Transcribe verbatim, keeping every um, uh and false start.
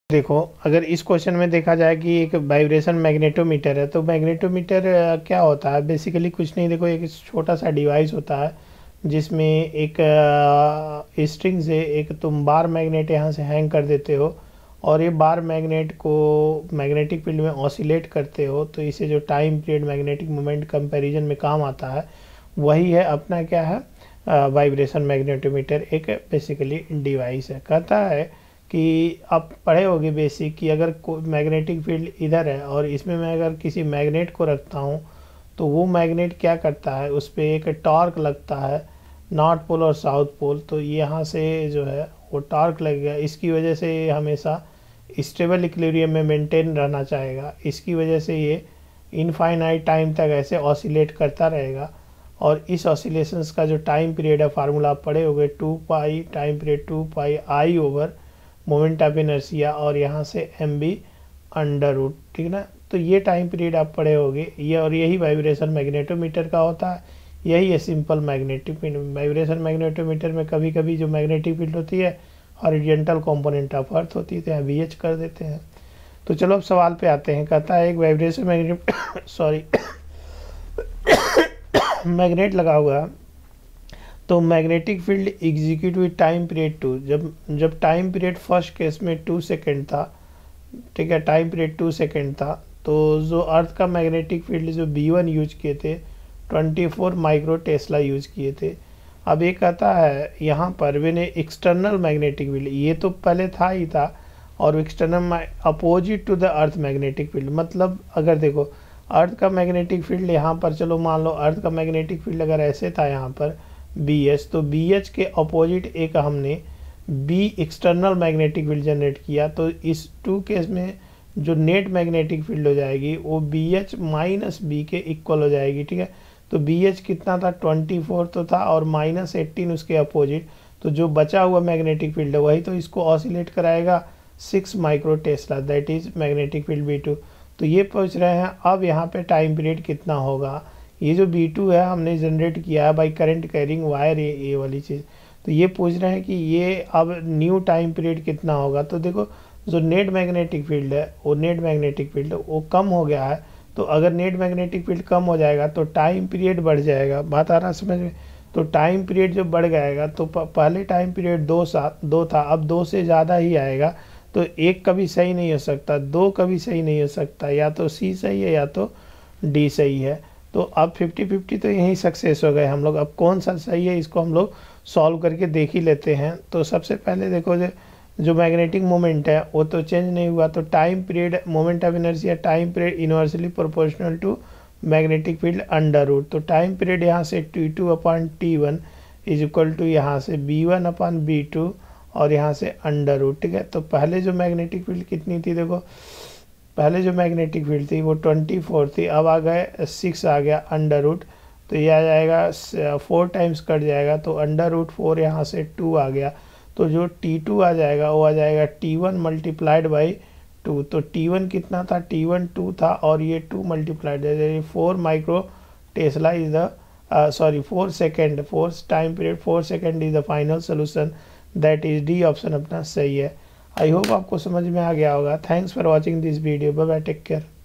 देखो, अगर इस क्वेश्चन में देखा जाए कि एक वाइब्रेशन मैग्नेटोमीटर है, तो मैग्नेटोमीटर क्या होता है? बेसिकली कुछ नहीं, देखो एक छोटा सा डिवाइस होता है जिसमें एक स्ट्रिंग से एक तुम बार मैग्नेट यहाँ से हैंग कर देते हो और ये बार मैग्नेट को मैग्नेटिक फील्ड में ऑसिलेट करते हो, तो इसे जो time period magnetic moment comparison में काम आता है वही है अपना क्या है, वाइब्रेशन मैग्नेटोमीटर। एक बेसिकली डिवाइस है। कहता है कि आप पढ़े होगे बेसिक कि अगर मैग्नेटिक फील्ड इधर है और इसमें मैं अगर किसी मैग्नेट को रखता हूँ तो वो मैग्नेट क्या करता है, उस पर एक टॉर्क लगता है, नॉर्थ पोल और साउथ पोल। तो यहाँ से जो है वो टॉर्क लगेगा, इसकी वजह से ये हमेशा स्टेबल इक्विलिब्रियम में मेंटेन रहना चाहेगा। इसकी वजह से ये इनफाइनाइट टाइम तक ऐसे ऑसिलेट करता रहेगा। और इस ऑसिलेशंस का जो टाइम पीरियड है, फार्मूला आप पढ़े होगे, two pi time period two pi I over moment of inertia और यहाँ से एम बी अंडर रूट, ठीक ना। तो ये टाइम पीरियड आप पढ़े होगे ये, और यही वाइब्रेशन मैग्नेटोमीटर का होता है। यही है सिंपल मैग्नेटिक वाइब्रेशन मैग्नेटोमीटर में कभी कभी जो मैग्नेटिक फील्ड होती है हॉरिजॉन्टल कंपोनेंट ऑफ अर्थ होती है, तो यहाँ वी एच कर देते हैं। तो चलो अब सवाल पे आते हैं। कहता है एक वाइब्रेशन मैग्नेट सॉरी मैग्नेट लगा हुआ है, तो magnetic field execute with time period two. जब जब टाइम पीरियड फर्स्ट केस में टू सेकेंड था, ठीक है, टाइम पीरियड टू सेकेंड था, तो जो अर्थ का मैग्नेटिक फील्ड जो बी वन यूज किए थे twenty four micro tesla use किए थे। अब ये कहता है यहाँ पर मैंने एक्सटर्नल मैग्नेटिक फील्ड, ये तो पहले था ही था, और external opposite to the earth magnetic field. मतलब अगर देखो अर्थ का मैग्नेटिक फील्ड यहाँ पर, चलो मान लो अर्थ का मैग्नेटिक फील्ड अगर ऐसे था यहाँ पर बी एच, तो बी एच के अपोजिट एक हमने B external magnetic field generate किया। तो इस टू केस में जो नेट मैग्नेटिक फील्ड हो जाएगी वो बी एच माइनस बी के इक्वल हो जाएगी, ठीक है। तो बी एच कितना था, ट्वेंटी फोर तो था, और माइनस एट्टीन उसके अपोजिट, तो जो बचा हुआ मैग्नेटिक फील्ड है वही तो इसको ऑसिलेट कराएगा six micro tesla, that is magnetic field B two. तो ये पूछ रहे हैं अब यहाँ पे टाइम पीरियड कितना होगा। ये जो बी टू है हमने जनरेट किया है बाई करंट कैरिंग वायर, ये ये वाली चीज़। तो ये पूछ रहे हैं कि ये अब न्यू टाइम पीरियड कितना होगा। तो देखो जो नेट मैग्नेटिक फील्ड है वो नेट मैग्नेटिक फील्ड वो कम हो गया है, तो अगर नेट मैग्नेटिक फील्ड कम हो जाएगा तो टाइम पीरियड बढ़ जाएगा। बात आ रहा है समझ में? तो टाइम पीरियड जब बढ़ जाएगा तो पहले टाइम पीरियड दो सा दो था, अब दो से ज़्यादा ही आएगा। तो एक कभी सही नहीं हो सकता, दो कभी सही नहीं हो सकता, या तो सी सही है या तो डी सही है। तो अब फिफ्टी फिफ्टी तो यहीं सक्सेस हो गए हम लोग। अब कौन सा सही है इसको हम लोग सॉल्व करके देख ही लेते हैं। तो सबसे पहले देखो जो जो मैग्नेटिक मोमेंट है वो तो चेंज नहीं हुआ, तो time period moment of inertia time period inversely proportional to magnetic field under root. तो टाइम पीरियड यहाँ से T two upon T one is equal to यहाँ से B one upon B two और यहाँ से अंडर रूट, ठीक है। तो पहले जो मैग्नेटिक फील्ड कितनी थी, देखो पहले जो मैग्नेटिक फील्ड थी वो ट्वेंटी फोर थी, अब आ गए सिक्स आ गया अंडर रूट, तो ये आ जाएगा फोर टाइम्स कट जाएगा, तो अंडर रूट फोर यहाँ से टू आ गया। तो जो टी टू आ जाएगा वो आ जाएगा T one multiplied by two. तो टी वन कितना था, टी वन टू था, और ये two multiplied four micro tesla is the sorry four second four time period four second is the final solution, that is D option अपना सही है। I hope आपको समझ में आ गया होगा। Thanks for watching this video, bye bye, take care.